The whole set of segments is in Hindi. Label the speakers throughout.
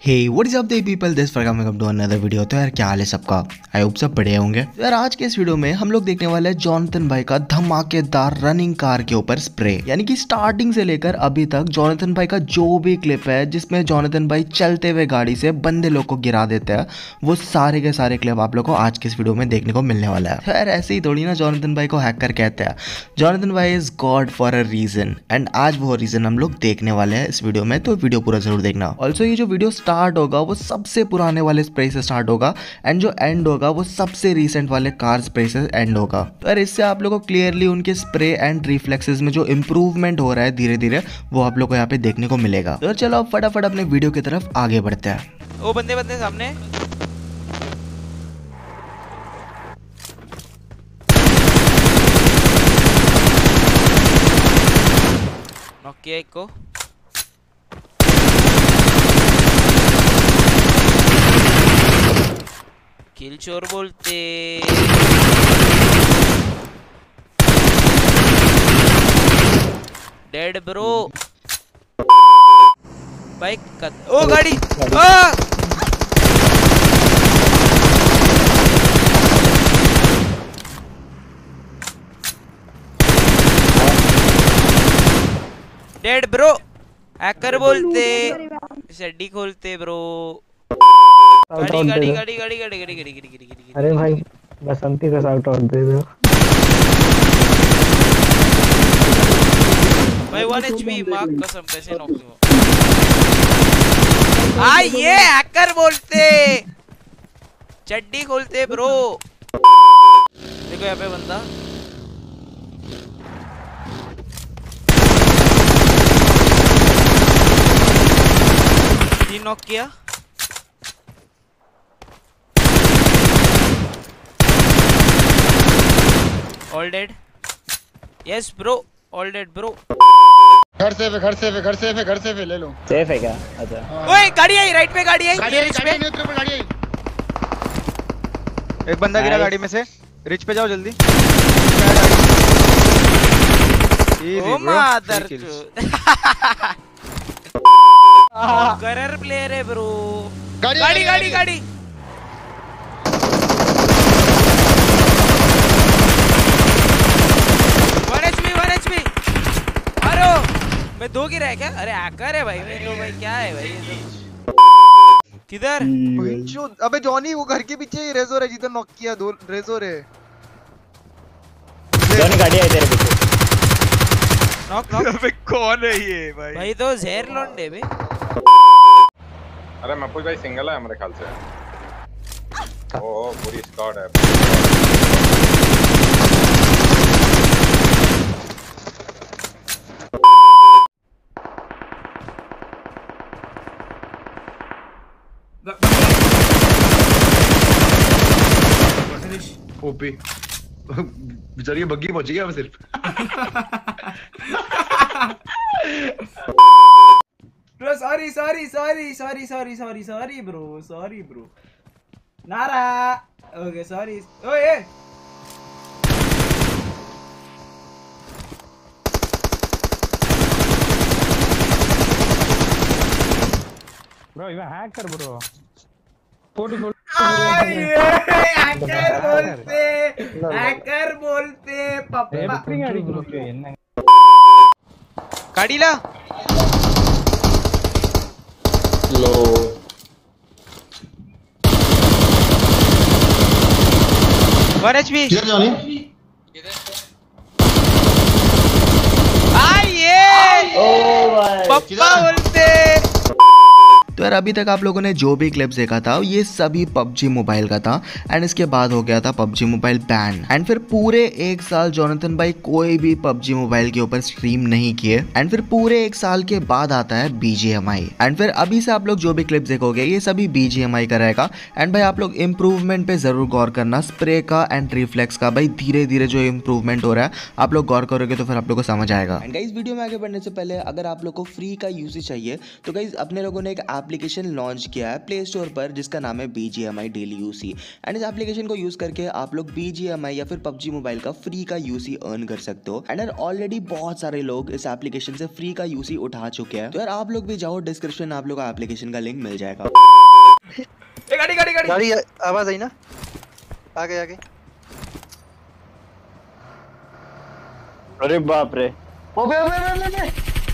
Speaker 1: Hey what is up the people, this welcome to another video. तो यार क्या हाल है सबका? आई होप सब बढ़िया होंगे। तो यार आज के इस वीडियो में हम लोग देखने वाले हैं जॉनथन भाई का धमाकेदार रनिंग कार के ऊपर स्प्रे। यानी कि स्टार्टिंग से लेकर अभी तक जॉनथन भाई का जो भी क्लिप है जिसमें जॉनथन भाई चलते हुए गाड़ी से बंदे लोग को गिरा देते हैं, वो सारे के सारे क्लिप आप लोग को आज के इस वीडियो में देखने को मिलने वाला है। तो यार ऐसे ही थोड़ी ना जॉनथन भाई को हैकर कहते हैं। जॉनथन भाई is god for a reason, and आज वो रीजन हम लोग देखने वाले हैं इस वीडियो में, तो वीडियो पूरा जरूर देखना। ऑल्सो ये जो वीडियो स्टार्ट होगा वो सबसे पुराने वाले स्प्रे से स्टार्ट होगा, एंड जो एंड होगा वो सबसे रीसेंट वाले कार स्प्रे से एंड होगा। तो इससे आप लोगों को क्लियरली उनके स्प्रे एंड रिफ्लेक्सेस में जो इंप्रूवमेंट हो रहा है धीरे धीरे, वो आप लोग को यहाँ पे देखने को मिलेगा। तो चलो अब फटाफट अपने वीडियो की तरफ आगे बढ़ते हैं।
Speaker 2: ओ बंदे सामने। नॉक किया एक को। किल चोर बोलते। Dead bro. बाइक का ओ गाड़ी। Dead bro. हैकर बोलते। शड्डी खोलते ब्रो। गाड़ी।
Speaker 3: अरे भाई बसंती का साउट आउट दे दो
Speaker 2: भाई। 1 HP मार्क कसम कैसे नॉक हुआ। ये हैकर बोलते। चड्डी खोलते ब्रो। देखो यहाँ पे बंदा। तीन नॉक किया। All dead. Yes bro, all dead bro.
Speaker 4: घर से ले लो।
Speaker 3: सेफ है क्या? अच्छा
Speaker 2: ओए गाड़ी आई, राइट पे गाड़ी आई। रिच पे
Speaker 4: गाड़ी आई।
Speaker 5: एक बंदा गिरा गाड़ी में से। रिच पे जाओ जल्दी।
Speaker 2: ओ मादर करर प्लेयर है ब्रो। गाड़ी। मैं दो गिरा है क्या? अरे हैकर है भाई। तो भाई क्या है भाई ये तो? किधर?
Speaker 5: अबे जॉनी वो घर के पीछे रेजोर है जिधर नॉक किया। दो रेजोर है।
Speaker 3: जॉनी गाड़ी आई तेरे पीछे।
Speaker 2: नॉक।
Speaker 5: अबे कौन है ये भाई?
Speaker 2: भाई तो जहर लौंडे बे।
Speaker 6: अरे मपूज भाई सिंगल है हमारे ख्याल से। ओ पूरी स्क्वाड है।
Speaker 4: ओपी बेचारी बग्गी पहुंच गया सिर्फ।
Speaker 2: सॉरी ब्रो नारा। Okay sorry. ओए
Speaker 3: bro even hacker bro.
Speaker 2: Hacker बोलते पप्पा।
Speaker 5: गाड़ी ला।
Speaker 4: लो
Speaker 5: 1 HP।
Speaker 4: किधर जानी?
Speaker 2: पप्पा बोलते।
Speaker 1: तो यार अभी तक आप लोगों ने जो भी क्लिप्स देखा था ये सभी PUBG मोबाइल का था, एंड इसके बाद हो गया था PUBG मोबाइल बैन, एंड फिर पूरे एक साल जॉनथन भाई कोई भी PUBG मोबाइल के ऊपर स्ट्रीम नहीं किए, एंड फिर पूरे एक साल के बाद आता है BGMI, एंड फिर अभी से आप लोग जो भी क्लिप्स देखोगे ये सभी BGMI का रहेगा। एंड भाई आप लोग इम्प्रूवमेंट पे जरूर गौर करना, स्प्रे का एंड रिफ्लेक्स का। भाई धीरे धीरे जो इम्प्रूवमेंट हो रहा है आप लोग गौर करोगे तो फिर आप लोग को समझ आएगा। एंड गाइस वीडियो में आगे बढ़ने से पहले अगर आप लोग को फ्री का यूसेज चाहिए तो गाइस अपने लोगों ने एक एप्लीकेशन लॉन्च किया है प्ले स्टोर पर जिसका नाम है BGMI डेली यूसी। एंड इस एप्लीकेशन को यूज करके आप लोग BGMI या फिर PUBG मोबाइल का फ्री का यूसी अर्न कर सकते हो। एंड यार ऑलरेडी बहुत सारे लोग इस एप्लीकेशन से फ्री का यूसी उठा चुके हैं। तो यार आप लोग भी जाओ, डिस्क्रिप्शन में आप लोग को एप्लीकेशन का लिंक मिल जाएगा।
Speaker 2: गाड़ी गाड़ी गाड़ी
Speaker 5: गाड़ी आवाज आई ना, आगे आगे।
Speaker 7: अरे बाप रे,
Speaker 3: ओबे ओबे ओबे ओबे।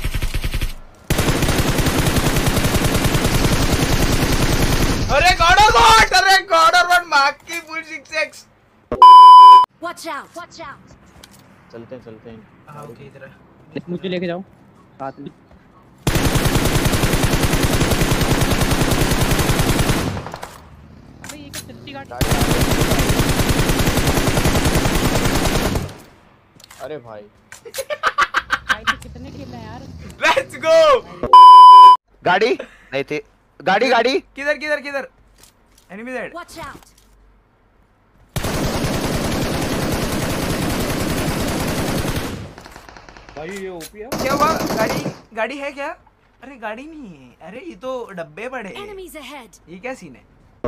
Speaker 2: अरे गॉडर बॉट मार की फुल 6x।
Speaker 8: Watch out!
Speaker 7: चलते हैं।
Speaker 2: हाँ ओके इधर
Speaker 3: मुझे लेके जाओ साथ में।
Speaker 7: अरे भाई
Speaker 3: कितने किल है यार?
Speaker 2: Let's go.
Speaker 5: गाड़ी नहीं थी, गाड़ी
Speaker 2: किधर एनिमी साइड।
Speaker 8: Watch out!
Speaker 7: भाई ये ओपी है।
Speaker 2: क्या हुआ? गाड़ी है क्या? अरे गाड़ी नहीं है, अरे ये तो डब्बे पड़े हैं।
Speaker 8: Enemies ahead!
Speaker 2: ये क्या सीन है?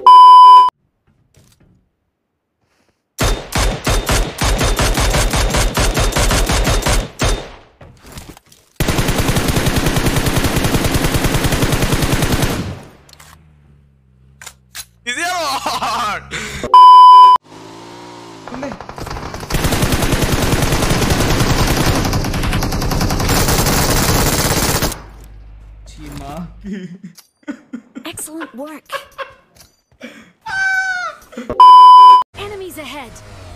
Speaker 8: Excellent work! Enemies ahead!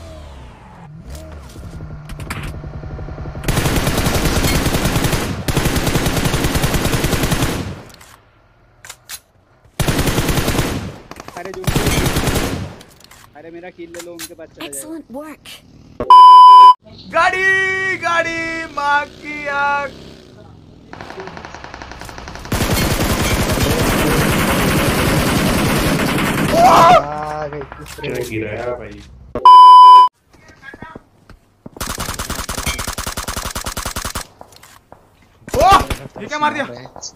Speaker 3: अरे मेरा किल ले लो, उनके पास चला जाएगा।
Speaker 8: Excellent work!
Speaker 2: गाड़ी माँ की आँख।
Speaker 6: भाई
Speaker 2: ये क्या मार दिया?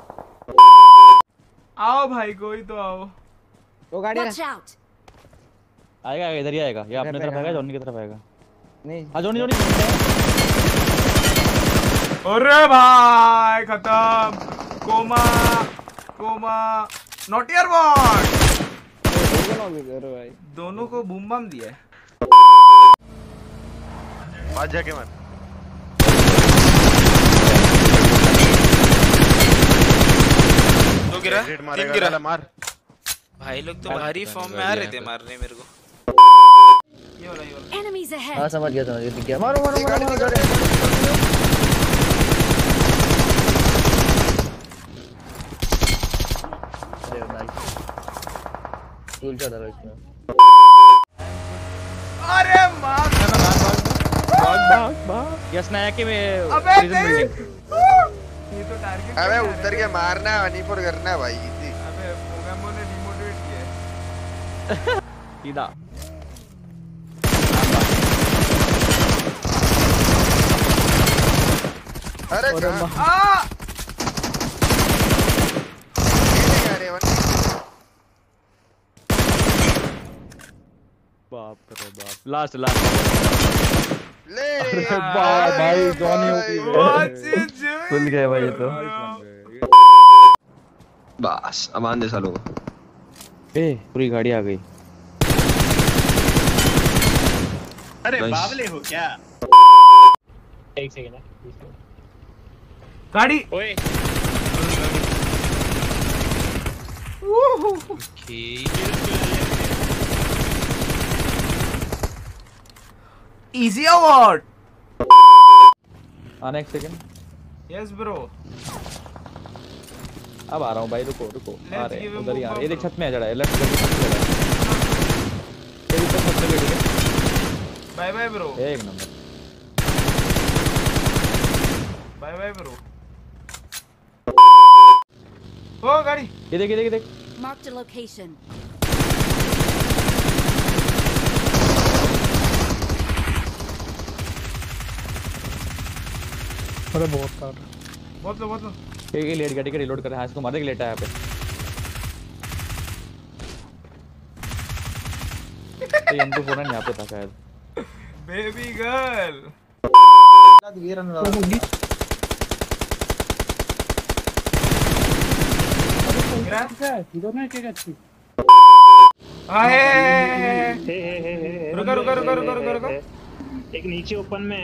Speaker 2: आओ भाई, कोई तो आओ।
Speaker 3: वो गाड़ी
Speaker 8: Watch out!
Speaker 7: आएगा इधर ही आएगा, या अपने तरफ आएगा, जॉनी की तरफ आएगा।
Speaker 3: नहीं,
Speaker 7: हाँ जॉनी।
Speaker 2: अरे भाई खत्म। कोमा नॉट योर बॉट।
Speaker 3: अरे भाई
Speaker 2: दोनों को बूम बम दिया है।
Speaker 5: आज जाके मार।
Speaker 2: तो गिरा, तीन गिरा।
Speaker 5: मार
Speaker 2: भाई लोग तो भारी फॉर्म में आ रहे थे मारने मेरे को। ये वाला
Speaker 8: Enemies ahead!
Speaker 7: हाँ समझ गया दिख गया।
Speaker 3: मारो
Speaker 7: अरे नाइस, टूल चला रहा इसमें।
Speaker 2: अरे मार।
Speaker 7: भाग यस नया के में
Speaker 2: अबे
Speaker 7: प्रिजन बिल्डिंग।
Speaker 2: ये तो टारगेट।
Speaker 5: अबे उतर के मारना है, मणिपुर करना है भाई।
Speaker 2: अबे मोगेम्बो ने डिमोटिवेट किया है।
Speaker 7: सीधा
Speaker 5: अरे कहाँ?
Speaker 2: आ
Speaker 5: अरे
Speaker 7: बाप रे बाप, लास्ट
Speaker 5: ले
Speaker 7: भाई जॉनी ओपी खुल गए भाई। ये तो
Speaker 5: बस अमान जैसा लोग।
Speaker 7: पूरी गाड़ी आ गई।
Speaker 5: अरे बावले हो क्या?
Speaker 3: एक सेकंड है
Speaker 2: गाड़ी।
Speaker 3: ओए
Speaker 2: इजी अवार्ड।
Speaker 7: आना एक सेकंड।
Speaker 2: Yes bro.
Speaker 7: अब आ रहा हूँ भाई, रुको आ रहे हैं उधर ही आ रहे हैं। ये देख छत में आ जा रहा है, लेफ्ट साइड छत पे ये ऊपर छत पे बैठ गए।
Speaker 2: Bye bye bro.
Speaker 7: एक नंबर।
Speaker 2: Bye bye bro. ओ गाड़ी।
Speaker 7: ये देख।
Speaker 8: Marked a location.
Speaker 3: अरे बहुत कार
Speaker 2: बहुत लो।
Speaker 7: एक लेट गाड़ी का रिलोड कर रहा है, इसको मारने के लिए लेटा है यहाँ पे। तो M2 फोरन यहाँ पे था शायद।
Speaker 2: बेबी गर्ल रुको रुको रुको रुको रुको रुको।
Speaker 9: एक नीचे ओपन में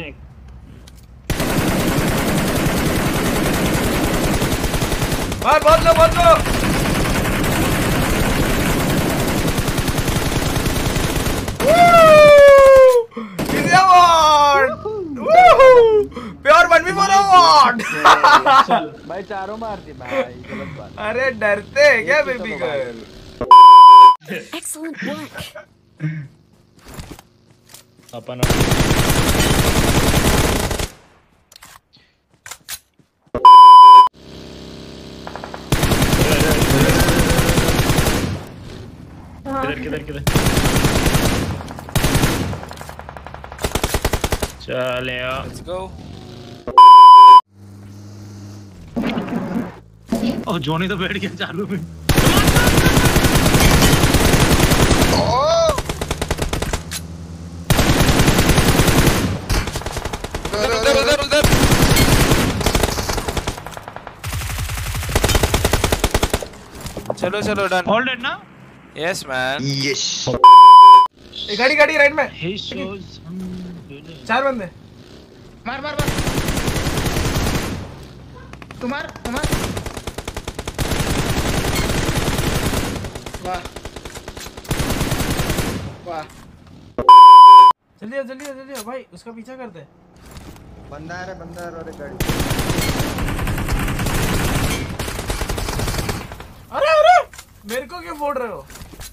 Speaker 2: मार बहुत लो प्योर 1v4 अवार्ड।
Speaker 7: भाई चारों मार दी भाई, गलत बात।
Speaker 2: अरे डरते हैं क्या बेबी गर्ल?
Speaker 8: Excellent work.
Speaker 9: अपन किधर चले आओ।
Speaker 2: Let's go.
Speaker 9: ओ जॉनी तो बैठ गया चालू में।
Speaker 2: उधर चलो डन।
Speaker 9: ऑल डेड ना?
Speaker 2: Yes man.
Speaker 4: यस
Speaker 2: गाड़ी राइट में।
Speaker 9: ही शोज
Speaker 2: 4 बंदे।
Speaker 4: मार तुम्हार वाह
Speaker 2: जल्दी भाई उसका पीछा करते।
Speaker 5: बंदा है और एक गाड़ी।
Speaker 2: अरे मेरे को क्यों फोड़ रहे हो?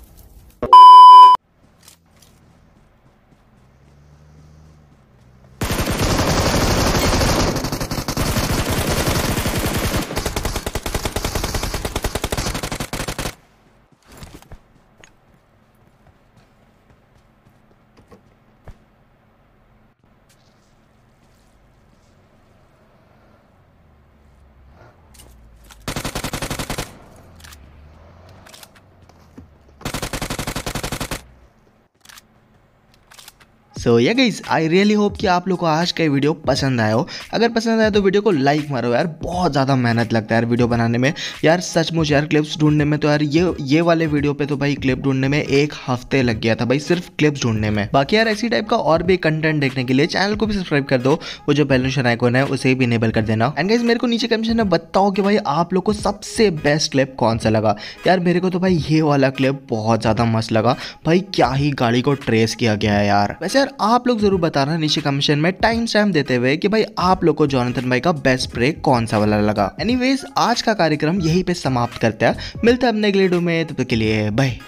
Speaker 1: सो या गाइस आई रियली होप कि आप लोग को आज का वीडियो पसंद आया हो। अगर पसंद आया तो वीडियो को लाइक मारो यार, बहुत ज़्यादा मेहनत लगता है यार वीडियो बनाने में यार, सचमुच यार क्लिप्स ढूंढने में तो यार ये वाले वीडियो पे तो भाई क्लिप ढूंढने में 1 हफ्ते लग गया था भाई, सिर्फ क्लिप्स ढूंढने में। बाकी यार ऐसी टाइप का और भी कंटेंट देखने के लिए चैनल को भी सब्सक्राइब कर दो, वो जो बेल नोटिफिकेशन आइकॉन है उसे भी इनेबल कर देना। एंड गाइस मेरे को नीचे कमेंट में बताओ कि भाई आप लोग को सबसे बेस्ट क्लिप कौन सा लगा। यार मेरे को तो भाई ये वाला क्लिप बहुत ज़्यादा मस्त लगा भाई, क्या ही गाड़ी को ट्रेस किया गया है यार। वैसे यार आप लोग जरूर बताना नीचे कमेंट में टाइम स्टैम्प देते हुए कि भाई आप लोग को जॉनथन भाई का बेस्ट स्प्रे कौन सा वाला लगा। एनीवेज आज का कार्यक्रम यहीं पे समाप्त करते हैं, मिलते हैं अपने अगले वीडियो में, तब तक के लिए बाय।